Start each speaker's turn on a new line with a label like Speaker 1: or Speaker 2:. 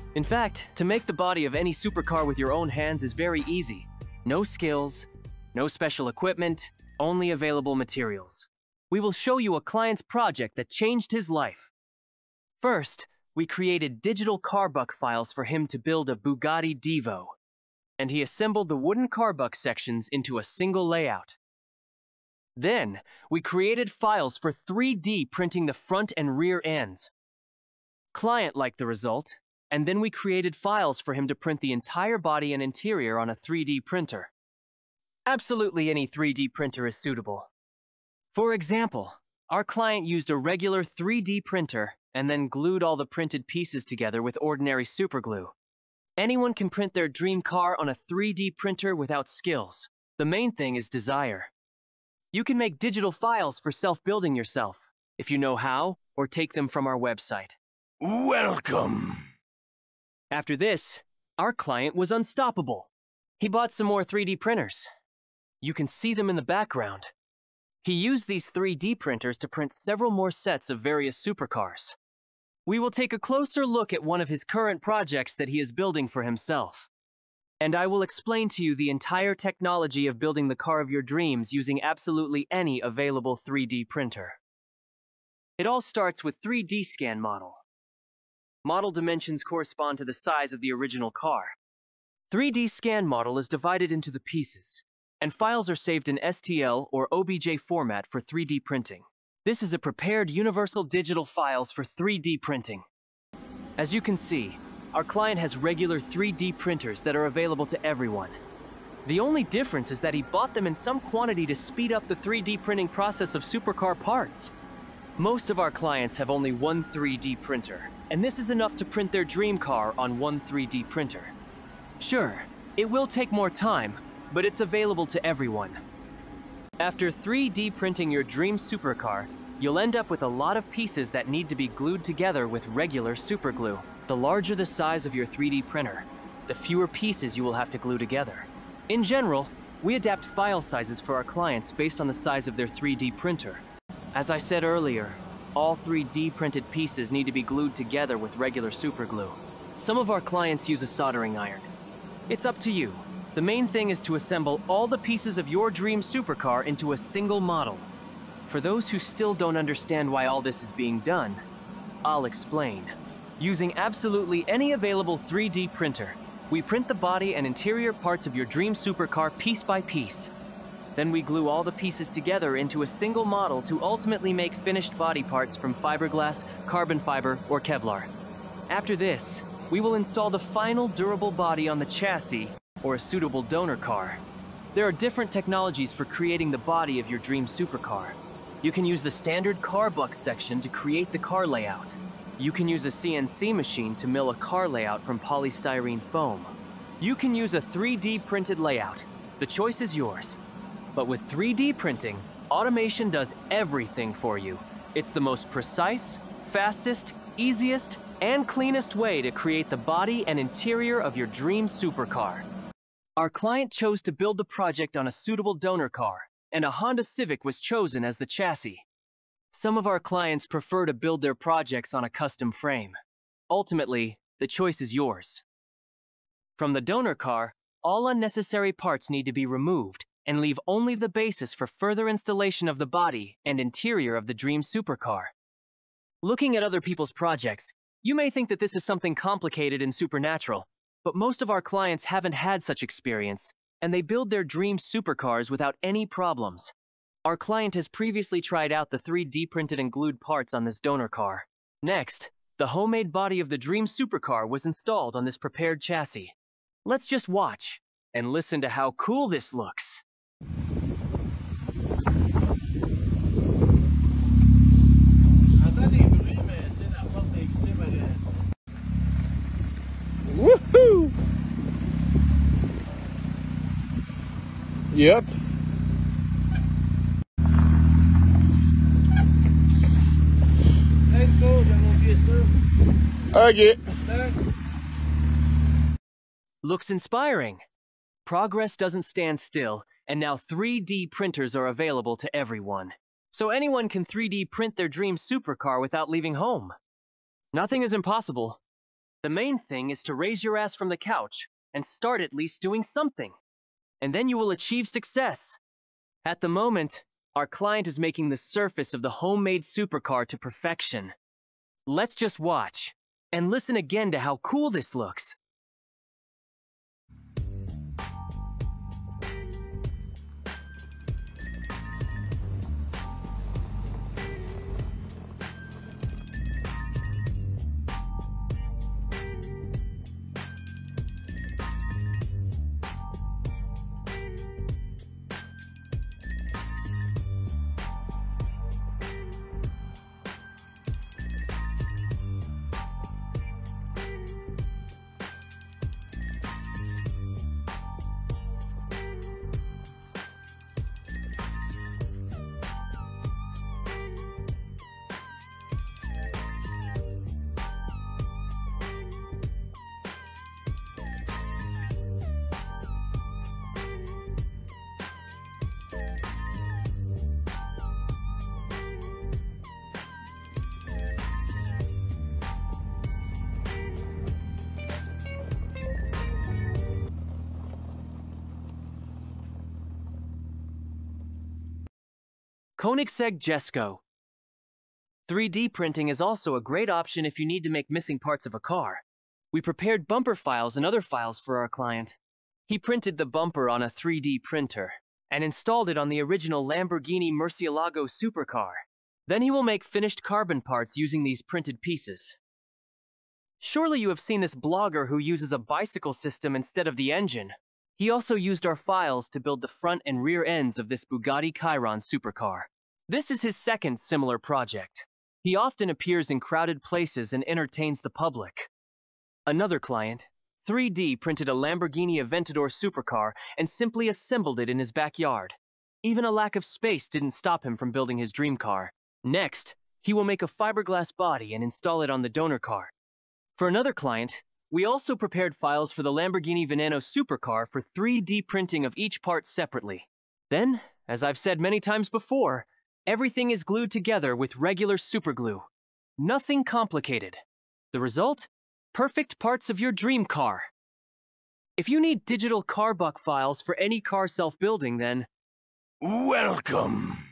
Speaker 1: In fact, to make the body of any supercar with your own hands is very easy. No skills, no special equipment, only available materials. We will show you a client's project that changed his life. First, we created digital carbuck files for him to build a Bugatti Divo, and he assembled the wooden carbuck sections into a single layout. Then, we created files for 3D printing the front and rear ends. Client liked the result, and then we created files for him to print the entire body and interior on a 3D printer. Absolutely any 3D printer is suitable. For example, our client used a regular 3D printer and then glued all the printed pieces together with ordinary superglue. Anyone can print their dream car on a 3D printer without skills. The main thing is desire. You can make digital files for self-building yourself, if you know how, or take them from our website.
Speaker 2: Welcome!
Speaker 1: After this, our client was unstoppable. He bought some more 3D printers. You can see them in the background. He used these 3D printers to print several more sets of various supercars. We will take a closer look at one of his current projects that he is building for himself. And I will explain to you the entire technology of building the car of your dreams using absolutely any available 3D printer. It all starts with 3D scan model. Model dimensions correspond to the size of the original car. 3D scan model is divided into the pieces, and files are saved in STL or OBJ format for 3D printing. This is a prepared universal digital files for 3D printing. As you can see, our client has regular 3D printers that are available to everyone. The only difference is that he bought them in some quantity to speed up the 3D printing process of supercar parts. Most of our clients have only one 3D printer, and this is enough to print their dream car on one 3D printer. Sure, it will take more time, but it's available to everyone. After 3D printing your dream supercar, you'll end up with a lot of pieces that need to be glued together with regular superglue. The larger the size of your 3D printer, the fewer pieces you will have to glue together. In general, we adapt file sizes for our clients based on the size of their 3D printer. As I said earlier, all 3D printed pieces need to be glued together with regular superglue. Some of our clients use a soldering iron. It's up to you. The main thing is to assemble all the pieces of your dream supercar into a single model. For those who still don't understand why all this is being done, I'll explain. Using absolutely any available 3D printer, we print the body and interior parts of your dream supercar piece by piece. Then we glue all the pieces together into a single model to ultimately make finished body parts from fiberglass, carbon fiber, or Kevlar. After this, we will install the final durable body on the chassis or a suitable donor car. There are different technologies for creating the body of your dream supercar. You can use the standard carbuck section to create the car layout. You can use a CNC machine to mill a car layout from polystyrene foam. You can use a 3D printed layout. The choice is yours. But with 3D printing, automation does everything for you. It's the most precise, fastest, easiest, and cleanest way to create the body and interior of your dream supercar. Our client chose to build the project on a suitable donor car, and a Honda Civic was chosen as the chassis. Some of our clients prefer to build their projects on a custom frame. Ultimately, the choice is yours. From the donor car, all unnecessary parts need to be removed and leave only the basis for further installation of the body and interior of the dream supercar. Looking at other people's projects, you may think that this is something complicated and supernatural, but most of our clients haven't had such experience, and they build their dream supercars without any problems. Our client has previously tried out the 3D printed and glued parts on this donor car. Next, the homemade body of the dream supercar was installed on this prepared chassis. Let's just watch and listen to how cool this looks.
Speaker 2: Woohoo! Yep. Okay.
Speaker 1: Looks inspiring. Progress doesn't stand still, and now 3D printers are available to everyone. So anyone can 3D print their dream supercar without leaving home. Nothing is impossible. The main thing is to raise your ass from the couch and start at least doing something. And then you will achieve success. At the moment, our client is making the surface of the homemade supercar to perfection. Let's just watch and listen again to how cool this looks. Koenigsegg Jesko. 3D printing is also a great option if you need to make missing parts of a car. We prepared bumper files and other files for our client. He printed the bumper on a 3D printer and installed it on the original Lamborghini Murcielago supercar. Then he will make finished carbon parts using these printed pieces. Surely you have seen this blogger who uses a bicycle system instead of the engine. He also used our files to build the front and rear ends of this Bugatti Chiron supercar. This is his second similar project. He often appears in crowded places and entertains the public. Another client, 3D printed a Lamborghini Aventador supercar and simply assembled it in his backyard. Even a lack of space didn't stop him from building his dream car. Next, he will make a fiberglass body and install it on the donor car. For another client, we also prepared files for the Lamborghini Veneno supercar for 3D printing of each part separately. Then, as I've said many times before, everything is glued together with regular superglue. Nothing complicated. The result? Perfect parts of your dream car. If you need digital car buck files for any car self-building, then
Speaker 2: Welcome.